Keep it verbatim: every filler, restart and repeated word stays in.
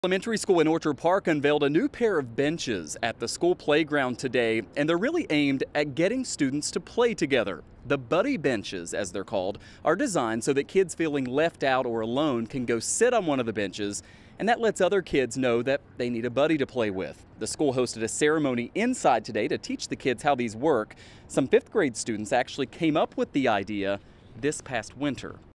Elementary school in Orchard Park unveiled a new pair of benches at the school playground today, and they're really aimed at getting students to play together. The buddy benches, as they're called, are designed so that kids feeling left out or alone can go sit on one of the benches, and that lets other kids know that they need a buddy to play with. The school hosted a ceremony inside today to teach the kids how these work. Some fifth grade students actually came up with the idea this past winter.